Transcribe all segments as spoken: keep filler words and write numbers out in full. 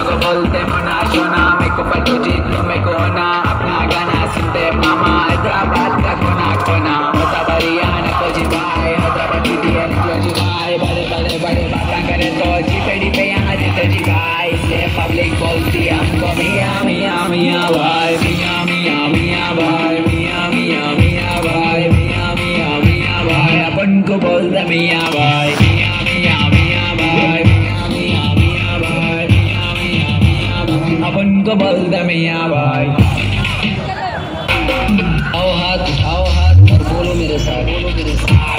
को बोलते मोना सोना, मेरे को पटू जीत लो मेरे को होना, अपना गाना सुनते मामा हैदराबाद का कोना कोना, होता बढ़िया न को जी भाई हैदराबाद की डी एन को जी भाई, बड़े बड़े बड़े बातें करे तो जी पेड़ी पे यहाँ जीते जी भाई, इसलिए पब्लिक बोलती हमको मियाँ मियाँ मियाँ भाई, मियाँ मियाँ मियाँ भाई, मियाँ मियाँ मियाँ भाई, मियाँ मियाँ मियाँ भाई, अपन को बोलते मियाँ भाई, मियाँ मियाँ मियाँ भाई, मियाँ मियाँ मियाँ भाई, मियाँ मियाँ मियाँ भाई, अपन को बोलते मियाँ भाई। आओ हाथ उठाओ हाथ और बोलो मेरे साथ, बोलो मेरे साथ।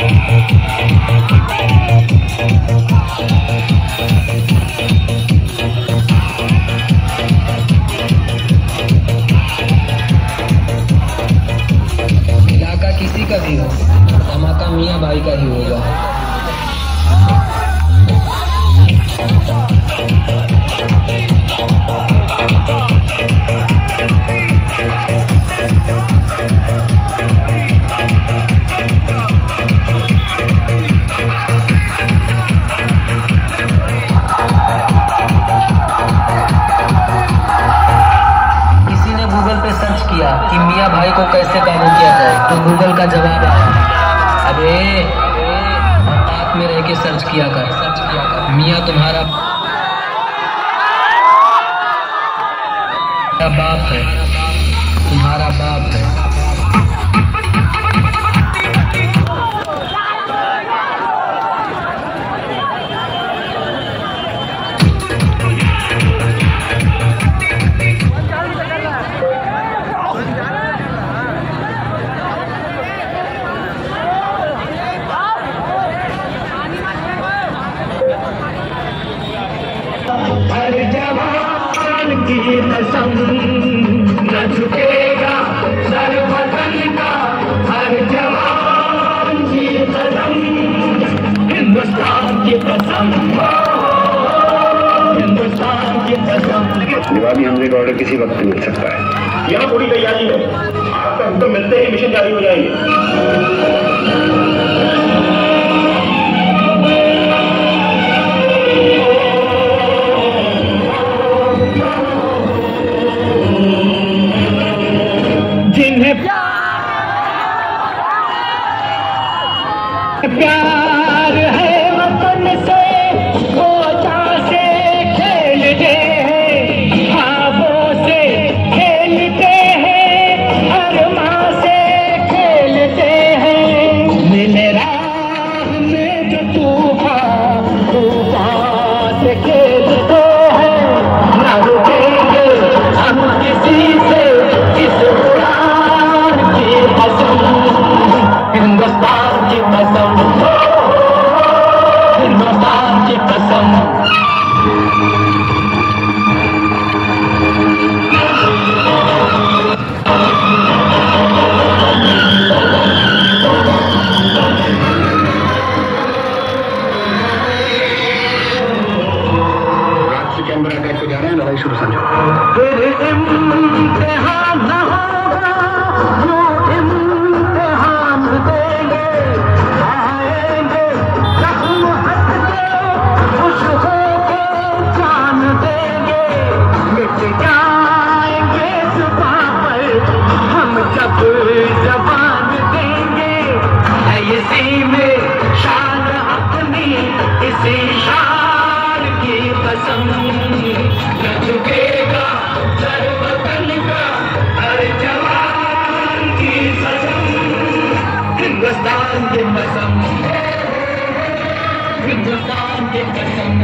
इलाका किसी का भी हो, धमाका मियाँ भाई का ही होगा। कि मियाँ भाई को कैसे काबू किया जाए, तो गूगल का जवाब है अबे आप में रह के सर्च किया कर, सर्च किया कर। मियाँ तुम्हारा बाप है, तुम्हारा बाप है। हर जवान की कसम न झुकेगा सर वतन का, हर जवान की कसम हिंदुस्तान की कसम, हिंदुस्तान की कसम। जवाबी हमले का ऑर्डर किसी वक्त मिल सकता है। यहाँ पूरी तैयारी है, आपका हुक्म मिलते ही मिशन जारी हो जाएंगे। जिन्हें प्यार है वतन से वो से खेलते हैं, ख्वाबों से खेलते हैं, अरमां से खेलते हैं। मिले राह में जो तूफान तूफान से खेलते हैं, न रुकेंगे हम किसी से इस हिंदुस्तान की कसम, हिंदुस्तान की कसम। रात से कैमरा अटैक को जा रहे हैं, लड़ाई शुरू समझो। फिर इम्तिहान न होगा, यूं इम्तिहान देंगे, आएंगे जख्म हट के, खुश होके जान देंगे, मिट जाएंगे जुबां पर हम जब जबान देंगे, है इसी में शान अपनी, इसी शान की कसम। न झुकेगा सर वतन का, हर जवान की कसम, हिंदुस्तान की कसम, हिंदुस्तान की कसम।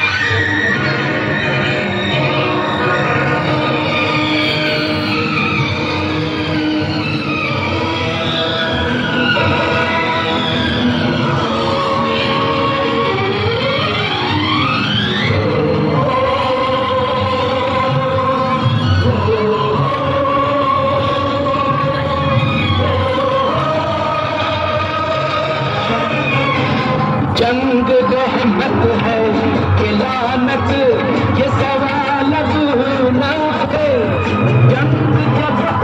जंग रहमत है कि लानत, ये सवाल अब ना है। जंग जब